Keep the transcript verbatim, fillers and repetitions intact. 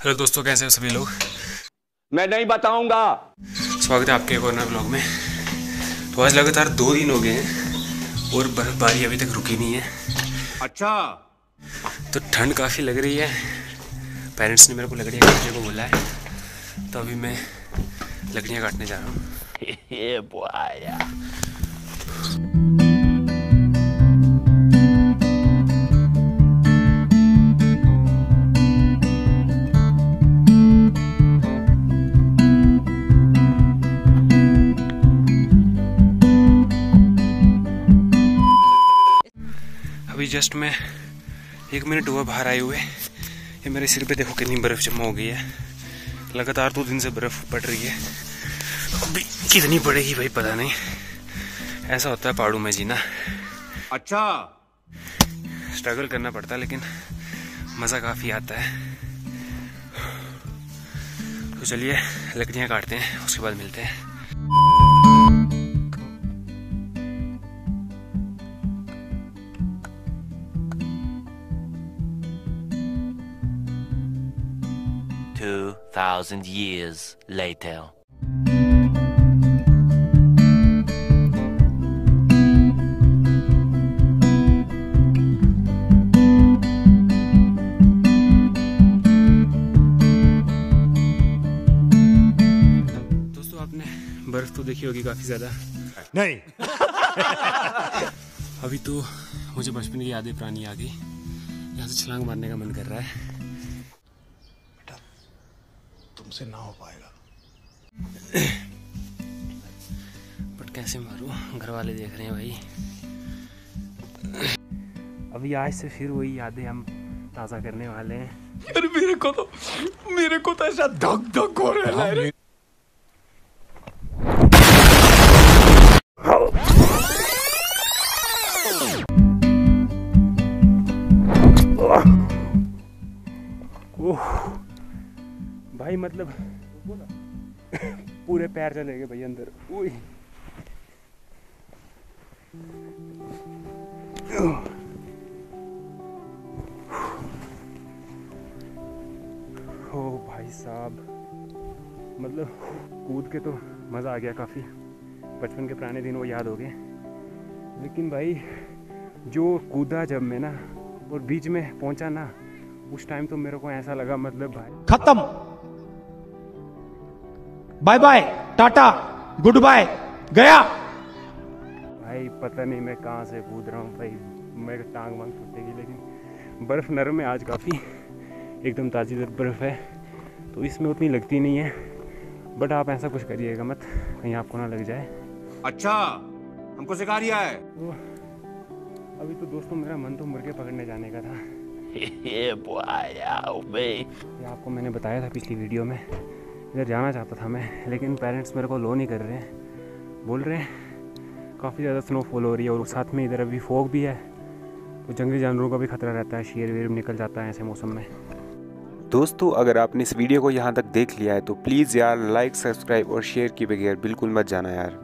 Hello दोस्तों, कैसे हो सभी लोग। मैं नहीं बताऊंगा। स्वागत है आपके एक और नए ब्लॉग में। तो आज लगातार दो दिन हो गए हैं और बर्फबारी अभी तक रुकी नहीं है। अच्छा, तो ठंड काफ़ी लग रही है। पेरेंट्स ने मेरे को लकड़ियाँ काटने को बोला है, तो अभी मैं लकड़ियाँ काटने जा रहा हूँ। अभी जस्ट मैं एक मिनट हुआ बाहर आए हुए। ये मेरे सिर पे देखो कितनी बर्फ़ जमा हो गई है। लगातार दो दिन से बर्फ़ पड़ रही है। अभी कितनी पड़ेगी भाई पता नहीं। ऐसा होता है पहाड़ों में जीना। अच्छा, स्ट्रगल करना पड़ता है लेकिन मज़ा काफ़ी आता है। तो चलिए लकड़ियाँ काटते हैं, उसके बाद मिलते हैं। Two thousand years later. दोस्तों, आपने बर्फ तो देखी होगी काफी ज्यादा। नहीं। अभी तो मुझे बचपन की यादें पुरानी आ गई। यहाँ से छलांग मारने का मन कर रहा है। तुमसे ना हो पाएगा। बट कैसे मारूं, घर वाले देख रहे हैं भाई। अभी आज से फिर वही यादें हम ताज़ा करने वाले हैं। यार मेरे को तो मेरे को तो ऐसा धक धक हो रहा है। ओह भाई, मतलब पूरे पैर चले गए भाई अंदर। ओह ओ भाई साहब, मतलब कूद के तो मज़ा आ गया काफ़ी। बचपन के पुराने दिन वो याद हो गए। लेकिन भाई जो कूदा जब मैं ना और बीच में पहुंचा ना, उस टाइम तो मेरे को ऐसा लगा मतलब भाई खत्म, bye bye, tata, good bye, गया। भाई पता नहीं मैं कहाँ से कूद रहा हूँ भाई। मेरे टांग वांग टूटेगी। लेकिन बर्फ़ नरम है आज काफ़ी, एकदम ताज़ी बर्फ़ है, तो इसमें उतनी लगती नहीं है। बट आप ऐसा कुछ करिएगा मत, कहीं आपको ना लग जाए। अच्छा, हमको सिखा रिया है। तो अभी तो दोस्तों मेरा मन तो मुर्गे पकड़ने जाने का था। ये आपको मैंने बताया था पिछली वीडियो में। इधर जाना चाहता था मैं, लेकिन पेरेंट्स मेरे को लो नहीं कर रहे हैं। बोल रहे हैं काफ़ी ज़्यादा स्नोफॉल हो रही है और साथ में इधर अभी फॉग भी है, तो जंगली जानवरों का भी खतरा रहता है। शेर वेर निकल जाता है ऐसे मौसम में। दोस्तों, अगर आपने इस वीडियो को यहाँ तक देख लिया है तो प्लीज़ यार लाइक, सब्सक्राइब और शेयर के बगैर बिल्कुल मत जाना यार।